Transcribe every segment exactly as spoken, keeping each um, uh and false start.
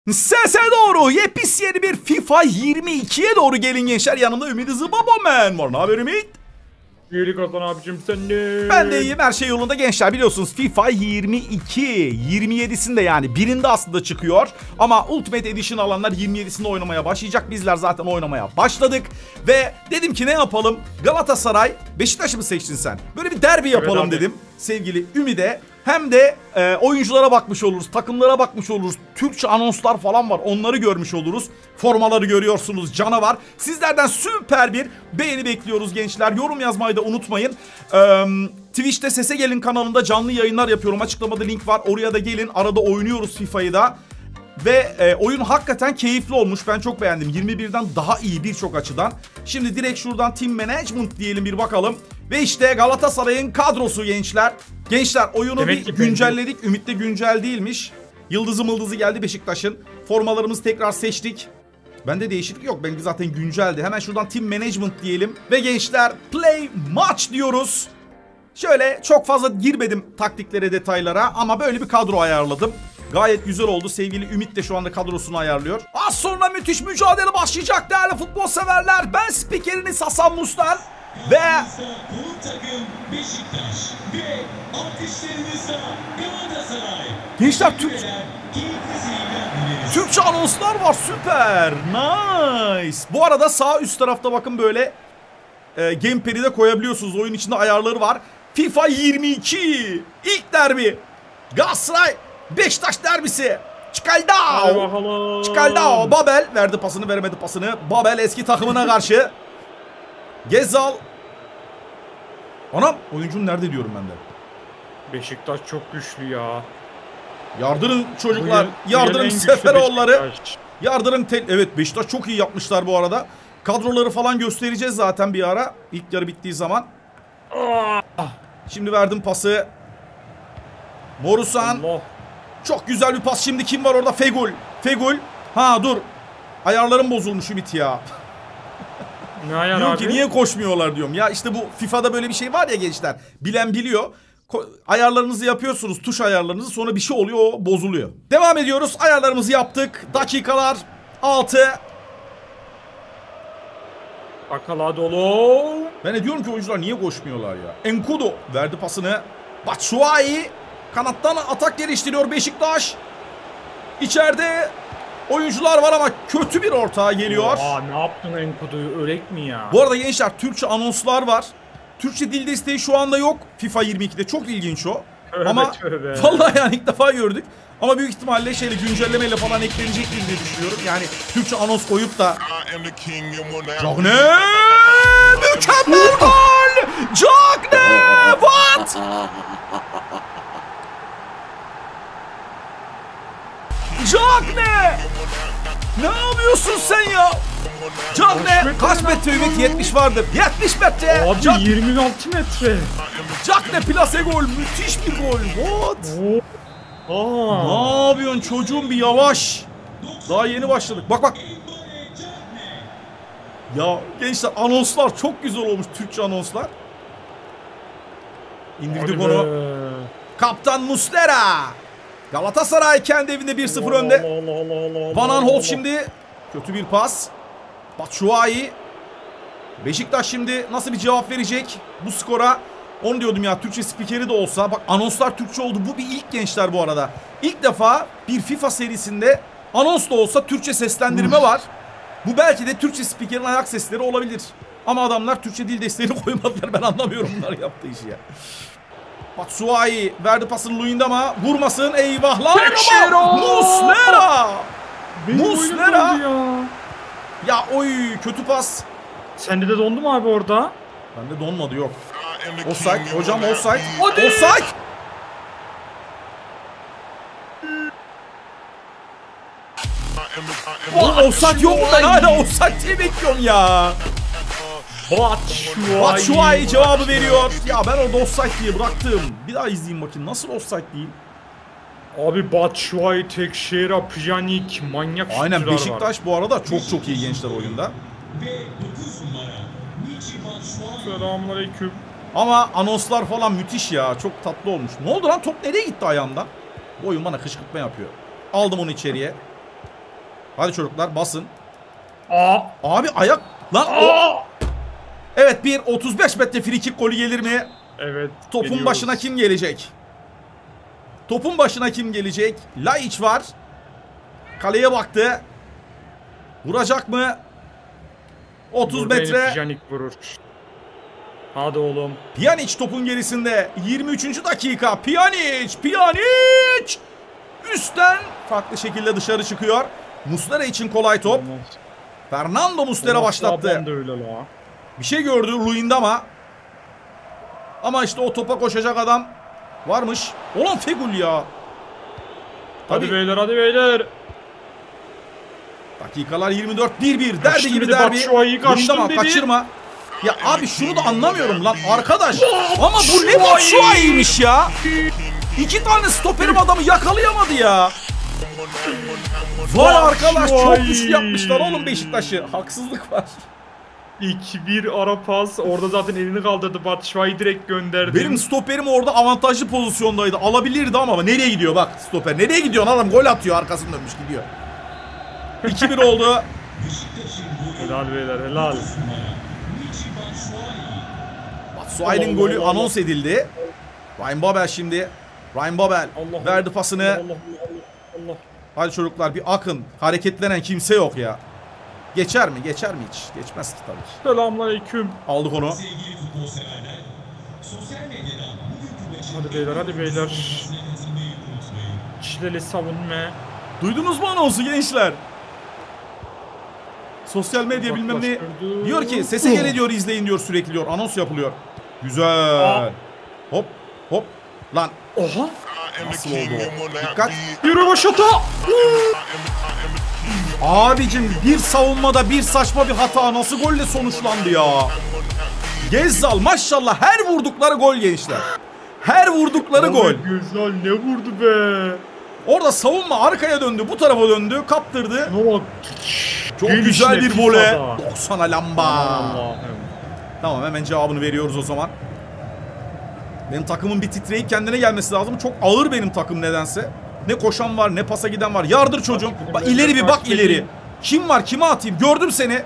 Sese doğru yepis yeni bir FIFA yirmi ikiye doğru gelin gençler. Yanımda Ümit Hızı Babaman var. Ne haber Ümit? İyilik Hasan abicim, sen de. Ben de iyiyim, her şey yolunda gençler. Biliyorsunuz FIFA yirmi iki yirmi yedisinde, yani birinde aslında çıkıyor. Ama Ultimate Edition alanlar yirmi yedisinde oynamaya başlayacak. Bizler zaten oynamaya başladık. Ve dedim ki ne yapalım? Galatasaray, Beşiktaş'ı mı seçtin sen? Böyle bir derbi yapalım evet, dedim sevgili Ümit'e. Hem de e, oyunculara bakmış oluruz, takımlara bakmış oluruz. Türkçe anonslar falan var, onları görmüş oluruz. Formaları görüyorsunuz, canavar. Sizlerden süper bir beğeni bekliyoruz gençler. Yorum yazmayı da unutmayın. Ee, Twitch'te Sese Gelin kanalında canlı yayınlar yapıyorum. Açıklamada link var, oraya da gelin. Arada oynuyoruz FIFA'yı da. Ve e, oyun hakikaten keyifli olmuş. Ben çok beğendim. yirmi birden daha iyi birçok açıdan. Şimdi direkt şuradan Team Management diyelim, bir bakalım. Ve işte Galatasaray'ın kadrosu gençler. Gençler oyunu Demek bir güncelledik. Ben... Ümit de güncel değilmiş. Yıldızı mıldızı geldi Beşiktaş'ın. Formalarımızı tekrar seçtik. Bende değişiklik yok. Benimki zaten günceldi. Hemen şuradan Team Management diyelim. Ve gençler Play Match diyoruz. Şöyle çok fazla girmedim taktiklere, detaylara. Ama böyle bir kadro ayarladım. Gayet güzel oldu. Sevgili Ümit de şu anda kadrosunu ayarlıyor. Az sonra müthiş mücadele başlayacak değerli futbol severler. Ben spikeriniz Hasan Mustan. Ve gençler Türk... Türkçe anonslar var, süper. Nice. Bu arada sağ üst tarafta bakın böyle e, gamepad'i de koyabiliyorsunuz. Oyun içinde ayarları var. FIFA yirmi iki ilk derbi. Galatasaray Beşiktaş derbisi. Çıkaldao. Çıkaldao. Babel verdi pasını, veremedi pasını. Babel eski takımına karşı. Gezal. Anam, oyuncum nerede diyorum ben de. Beşiktaş çok güçlü ya. Yardırın çocuklar. Yıl, yardırın Seferoğulları. Yardırın. Evet, Beşiktaş çok iyi yapmışlar bu arada. Kadroları falan göstereceğiz zaten bir ara. İlk yarı bittiği zaman. Ah. Şimdi verdim pası. Morusan. Allah. Çok güzel bir pas. Şimdi kim var orada? Fegül. Fegül. Ha dur. Ayarlarım bozulmuş Ümit ya. Ne ayar diyorum abi? Ki niye koşmuyorlar diyorum. Ya işte bu FIFA'da böyle bir şey var ya gençler. Bilen biliyor. Ko ayarlarınızı yapıyorsunuz. Tuş ayarlarınızı. Sonra bir şey oluyor, o bozuluyor. Devam ediyoruz. Ayarlarımızı yaptık. Dakikalar altı. Akala dolu. Ben de diyorum ki oyuncular niye koşmuyorlar ya. Enkudu verdi pasını. Batshuayi kanattan atak geliştiriyor Beşiktaş. İçeride oyuncular var ama kötü bir ortağa geliyor. Aa, ne yaptın Enkudu'yu, örek mi ya? Bu arada gençler Türkçe anonslar var. Türkçe dil desteği şu anda yok FIFA yirmi ikide. Çok ilginç o. Tövbe, ama tövbe. Vallahi yani ilk defa gördük. Ama büyük ihtimalle şeyle, güncellemeyle falan eklenecektir diye düşünüyorum. Yani Türkçe anons koyup da. Cagne! Mükemmel gol! Cagne! What? Cagne! Ne yapıyorsun sen ya? Cagne kaç metre Ümit? yetmiş vardır. yetmiş metre. Abi Cagne. yirmi altı metre. Cagne plase gol. Müthiş bir gol. What? Aa. Ne yapıyorsun çocuğum, bir yavaş. Daha yeni başladık. Bak bak. Ya gençler anonslar çok güzel olmuş, Türkçe anonslar. İndirdik onu. Kaptan Muslera. Galatasaray kendi evinde bir sıfır önde. Van Aanholt şimdi. Kötü bir pas. Batshuayi. Beşiktaş şimdi nasıl bir cevap verecek bu skora? Onu diyordum ya, Türkçe spikeri de olsa. Bak anonslar Türkçe oldu. Bu bir ilk gençler bu arada. İlk defa bir FIFA serisinde anons da olsa Türkçe seslendirme var. Bu belki de Türkçe spikerin ayak sesleri olabilir. Ama adamlar Türkçe dil desteğini koymadılar. Ben anlamıyorum bunlar yaptığı işi ya. Batshuayi verdi pasını Luyendam'a. Vurmasın, eyvahlar ama Muslera. Muslera. Ya. ya oy, kötü pas. Sende de dondu mu abi orada? Bende donmadı, yok. Offside hocam, offside. Hadi. Offside. Oğlum offside yok mu? Ben hala offside diye bekliyorum ya. Batshuayi. Batshuayi cevabı veriyor. Ya ben orada offside diye bıraktım. Bir daha izleyeyim bakayım. Nasıl offside değil? Abi Batshuayi, Tekşehir, Pjanic, manyak şutlar var. Aynen, Beşiktaş bu arada çok çok iyi gençler oyunda. Selamünaleyküm. Ama anonslar falan müthiş ya. Çok tatlı olmuş. Ne oldu lan? Top nereye gitti ayağımdan? Bu oyun bana kışkırtma yapıyor. Aldım onu içeriye. Hadi çocuklar basın. Aa. Abi ayak lan. Aa. Evet, bir otuz beş metre free kick golü gelir mi? Evet. Topun geliyoruz. başına kim gelecek? Topun başına kim gelecek? Laiç var. Kaleye baktı. Vuracak mı? otuz Burada metre. Pjanic vurur. Hadi oğlum. Pjanic topun gerisinde. yirmi üçüncü dakika. Pjanic. Pjanic. Üstten farklı şekilde dışarı çıkıyor. Muslera için kolay top. Fernando Muslera başlattı. Öyle la. Bir şey gördü Luyendama. Ama işte o topa koşacak adam varmış. Olan Fegül ya. Hadi Tabii. beyler, hadi beyler. Dakikalar yirmi dört, bir bir. Derbi Kaçtım gibi dedi, derbi. Batshuayi kaçtım Luyendama dedi. kaçırma. Ya abi şunu da anlamıyorum lan arkadaş. Ama bu ne Batshuayi'ymiş ya. İki tane stoperim adamı yakalayamadı ya. Vay arkadaş, çok güçlü yapmışlar oğlum Beşiktaş'ı. Haksızlık var. iki bir ara pas. Orada zaten elini kaldırdı. Batshuayi direkt gönderdi. Benim stoperim orada avantajlı pozisyondaydı. Alabilirdi ama nereye gidiyor bak stoper. Nereye gidiyorsun adam, gol atıyor, arkasını dönmüş gidiyor. iki bir oldu. Helal beyler, helal. Batshuayi'nin golü Allah Allah. anons edildi. Ryan Babel şimdi. Ryan Babel Allah verdi pasını. Allah Allah Allah. Hadi çocuklar bir akın. Hareketlenen kimse yok ya. Geçer mi? Geçer mi hiç? Geçmez ki tabii ki. Selamünaleyküm. Aldık onu. Hadi beyler, hadi beyler. Çileli savunma. Duydunuz mu anonsu gençler? Sosyal medya bilmem ne. Uzaklaştırdı. Diyor ki sese gele diyor, izleyin diyor, sürekli diyor. Anons yapılıyor. Güzel. Aa. Hop hop. Lan Oha. nasıl oldu o? Dikkat. Yürü Başata. Abicim bir savunmada bir saçma bir hata nasıl golle sonuçlandı ya? Gezzal maşallah her vurdukları gol gençler. Her vurdukları gol. Güzel, ne vurdu be. Orada savunma arkaya döndü, bu tarafa döndü, kaptırdı. Ne bak. Çok Gelişine güzel bir FIFA'da. vole. doksana lamba. Allah'ım. Tamam, hemen cevabını veriyoruz o zaman. Benim takımın bir titreyip kendine gelmesi lazım. Çok ağır benim takım nedense. Ne koşan var, ne pasa giden var. Yardır çocuğum. Bak ileri bir bak ileri. Kim var, kime atayım? Gördüm seni.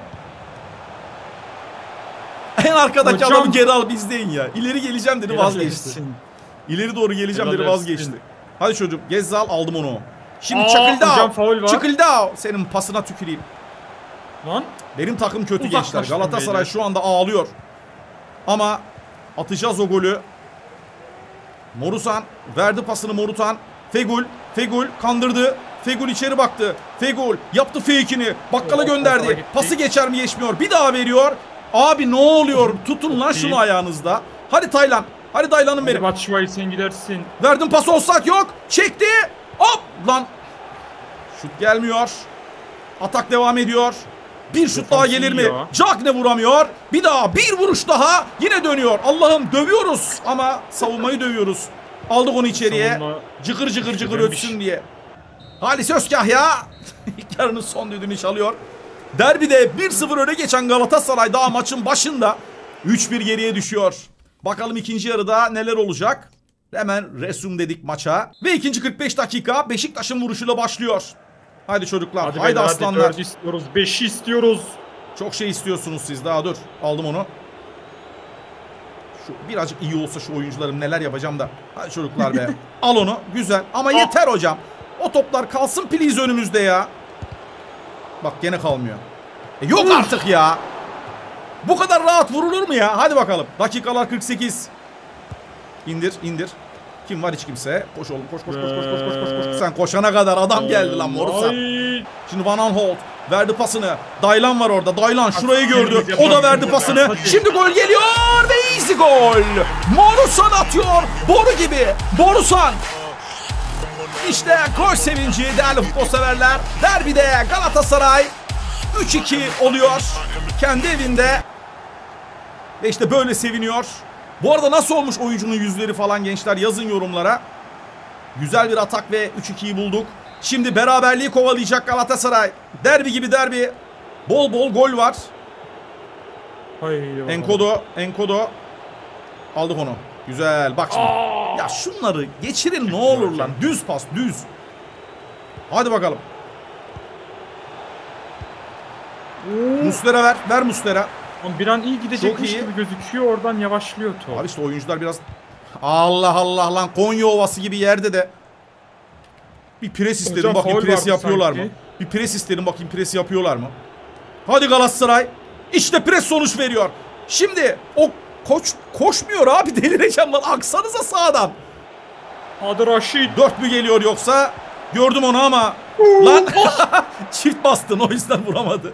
En arkadaki Hocam. adamı geri al, izleyin ya. İleri geleceğim dedi, vazgeçti. Helal İleri doğru geleceğim dedi, Helal vazgeçti. olsun. Hadi çocuğum, Gezzal, aldım onu. Şimdi Aa, Çakıldao. hocam faul var. Çakıldao. Senin pasına tüküreyim. Lan. Benim takım kötü Uzaklaştım gençler. Galatasaray beyler. şu anda ağlıyor. Ama atacağız o golü. Morusan verdi pasını, Morutan. Fegül, Fegül kandırdı. Fegül içeri baktı. Fegül yaptı fake'ini. Bakkala Oh, gönderdi. bakkala gitti. Pası geçer mi, geçmiyor. Bir daha veriyor. Abi ne oluyor? Tutun lan şunu iyi. ayağınızda. Hadi Taylan. Hadi Taylan'ım Hadi benim. Batshuayi, sen gidersin. Verdim pası, offside yok. Çekti. Hop lan. Şut gelmiyor. Atak devam ediyor. Bir şut daha gelir mi? ya. Cagne vuramıyor. Bir daha bir vuruş daha. Yine dönüyor. Allah'ım dövüyoruz ama savunmayı dövüyoruz. Aldık onu içeriye. Savunma Cıkır cıkır cıkır güçlenmiş. ötsün diye. Halis Özkahya ilk yarının son düdüğünü çalıyor. Derbide bir sıfır öne geçen Galatasaray daha maçın başında üç bir geriye düşüyor. Bakalım ikinci yarıda neler olacak? Hemen resume dedik maça. Ve ikinci kırk beş dakika Beşiktaş'ın vuruşuyla başlıyor. Haydi çocuklar, Hadi haydi beyler, aslanlar. hadi dört istiyoruz, beş istiyoruz. Çok şey istiyorsunuz siz, daha dur. Aldım onu. Şu birazcık iyi olsa şu oyuncularım, neler yapacağım da. Hadi çocuklar be. Al onu, güzel. Ama yeter hocam. O toplar kalsın please önümüzde ya. Bak gene kalmıyor. E yok artık ya. Bu kadar rahat vurulur mu ya? Hadi bakalım. Dakikalar kırk sekiz. İndir, indir. Kim var? Hiç kimse. Koş oğlum, koş koş koş koş koş koş koş. koş. Sen koşana kadar adam geldi lan Morusan. Ay. Şimdi Van Aanholt verdi pasını. Daylan var orada. Daylan şurayı gördü. O da verdi pasını. Şimdi gol geliyor ve easy gol. Morusan atıyor. Boru gibi. Borusan. İşte gol sevinci değerli futbol severler. Derbide Galatasaray üç iki oluyor. Kendi evinde. Ve işte böyle seviniyor. Bu arada nasıl olmuş oyuncunun yüzleri falan gençler, yazın yorumlara. Güzel bir atak ve üç ikiyi bulduk. Şimdi beraberliği kovalayacak Galatasaray. Derbi gibi derbi. Bol bol gol var. Haydi Enkodo, Enkodo. Aldık onu. Güzel. Bak şimdi. Aa! Ya şunları geçirin ne olur lan. Düz pas, düz. Hadi bakalım. Muslera ver. Ver Muslera. Bir an iyi gidecekmiş iyi. gibi gözüküyor. Oradan yavaşlıyor top. Abi işte oyuncular biraz... Allah Allah lan. Konya Ovası gibi yerde de... Bir pres istedim. Hocam, bakayım faul pres vardı yapıyorlar sanki. mı? Bir pres istedim. Bakayım pres yapıyorlar mı? Hadi Galatasaray. İşte pres sonuç veriyor. Şimdi o koç koşmuyor abi. Delireceğim lan. Aksanıza sağdan. Hadi Raşit. Dört mü geliyor yoksa? Gördüm onu ama. Lan çift bastın, o yüzden vuramadı.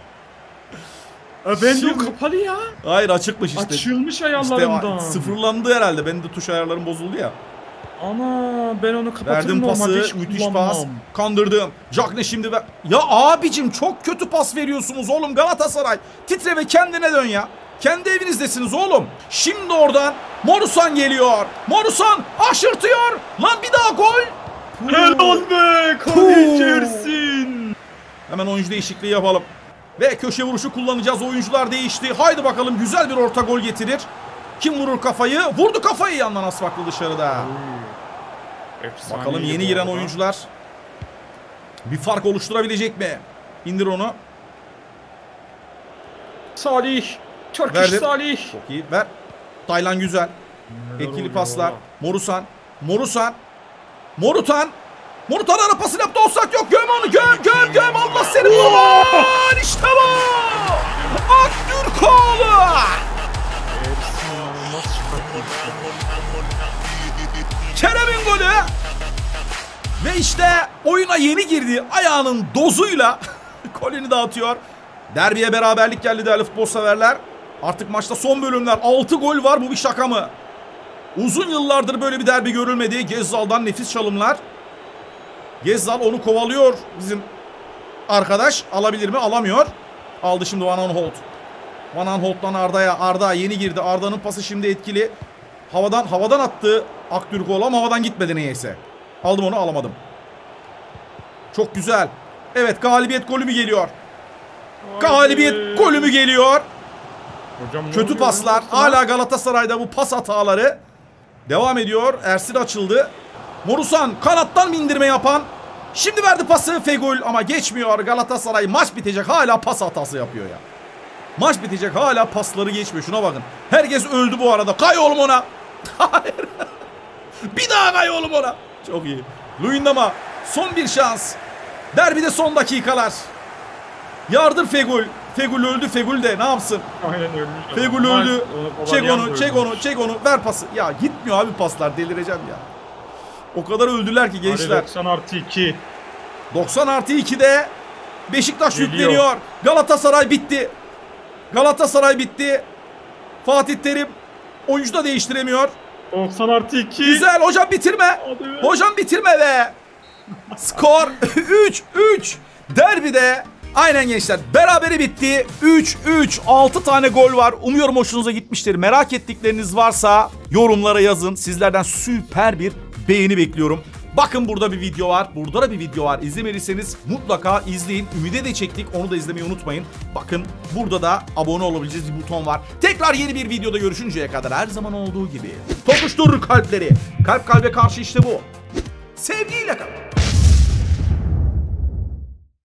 E ben de Şimdi- o kapalı ya. Hayır, açıkmış işte. Açılmış ayarlarımdan. İşte sıfırlandı herhalde. Benim de tuş ayarlarım bozuldu ya. Ana ben onu kapatırım Verdim normalde, hiç pası, müthiş kullanmam. pas. Kandırdım. Jack ne şimdi ver. Ya abicim çok kötü pas veriyorsunuz oğlum Galatasaray. Titre ve kendine dön ya. Kendi evinizdesiniz oğlum. Şimdi oradan Morusan geliyor. Morusan aşırtıyor. Lan bir daha gol. Helal be Kaleci. Hemen oyuncu değişikliği yapalım. Ve köşe vuruşu kullanacağız. Oyuncular değişti. Haydi bakalım, güzel bir orta gol getirir. Kim vurur kafayı? Vurdu kafayı, yandan Asfaklı dışarıda. Efsane Bakalım yeni giren oyuncular bir fark oluşturabilecek mi? İndir onu. Salih. Turkish Verdim. Salih. Çok iyi. Ver. Taylan güzel. Etkili paslar. Morusan. Morusan. Morutan. Morutan ara pasını yaptı. Offside yok. Göm onu. Göm göm göm. Allah seni baban. İşte bu. Aktürkoğlu. Kerem'in golü. Ve işte oyuna yeni girdi. Ayağının dozuyla golünü dağıtıyor. Derbiye beraberlik geldi değerli futbol severler. Artık maçta son bölümler. altı gol var. Bu bir şaka mı? Uzun yıllardır böyle bir derbi görülmedi. Gezzal'dan nefis çalımlar. Gezzal onu kovalıyor bizim arkadaş. Alabilir mi? Alamıyor. Aldı şimdi Van Aanholt. Van Aanholt'tan Arda'ya. Arda yeni girdi. Arda'nın pası şimdi etkili. Havadan havadan attı Aktürkoğlu ama havadan gitmedi neyse. Aldım onu, alamadım. Çok güzel. Evet, galibiyet golü mü geliyor? Galibiyet golü mü geliyor? Hocam, Kötü paslar. Hala Galatasaray'da bu pas hataları devam ediyor. Ersin açıldı. Morusan kanattan mı indirme yapan? Şimdi verdi pası Fegül ama geçmiyor. Galatasaray maç bitecek hala pas hatası yapıyor ya. Maç bitecek hala pasları geçmiyor. Şuna bakın. Herkes öldü bu arada. Kay oğlum ona. Hayır. Bir daha kay oğlum ona. Çok iyi. Luyendama son bir şans. Derbide son dakikalar. Yardır Fegül. Fegül öldü. Fegül de ne yapsın? Aynen ölmüş. Fegül öldü. Çek onu, çek ölmüş. onu, çek onu. Ver pası. Ya gitmiyor abi paslar. Delireceğim ya. O kadar öldüler ki gençler. doksan artı iki. doksan artı ikide Beşiktaş Geliyor. yükleniyor. Galatasaray bitti. Galatasaray bitti. Fatih Terim oyuncu da değiştiremiyor. doksan artı iki. Güzel hocam, bitirme. Hadi be. Hocam bitirme be. Skor üç üç. Derbide aynen gençler, berabere bitti. üç üç. altı tane gol var. Umuyorum hoşunuza gitmiştir. Merak ettikleriniz varsa yorumlara yazın. Sizlerden süper bir beğeni bekliyorum. Bakın burada bir video var. Burada da bir video var. İzlemediyseniz mutlaka izleyin. Ümide de çektik. Onu da izlemeyi unutmayın. Bakın burada da abone olabileceğiniz bir buton var. Tekrar yeni bir videoda görüşünceye kadar her zaman olduğu gibi tokuşturur kalpleri. Kalp kalbe karşı işte bu. Sevgiyle kalın.